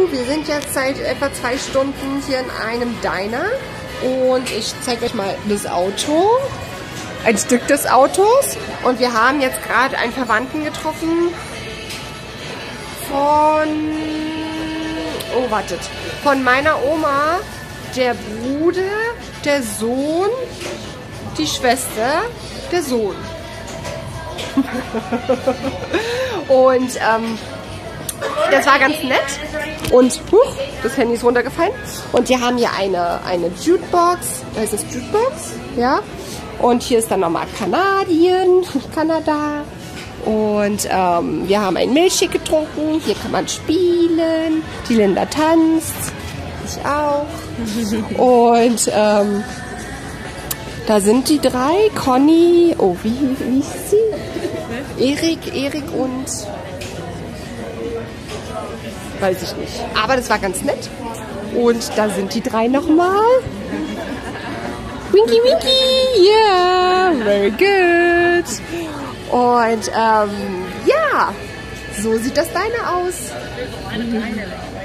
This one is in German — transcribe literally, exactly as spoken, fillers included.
Wir sind jetzt seit etwa zwei Stunden hier in einem Diner und ich zeige euch mal das Auto, ein Stück des Autos. Und wir haben jetzt gerade einen Verwandten getroffen von, oh wartet, von meiner Oma, der Bruder, der Sohn, die Schwester, der Sohn. Und ähm, das war ganz nett. Und huch, das Handy ist runtergefallen. Und wir haben hier eine, eine Jukebox. Heißt das Jukebox? Ja. Und hier ist dann nochmal Kanadien, Kanada. Und ähm, wir haben einen Milchshake getrunken. Hier kann man spielen. Die Linda tanzt. Ich auch. Und ähm, da sind die drei. Conny. Oh, wie, wie ist sie? Erik, Erik und... Weiß ich nicht. Aber das war ganz nett. Und da sind die drei nochmal. Winky, winky. Yeah, very good. Und ähm, ja, so sieht das Diner aus.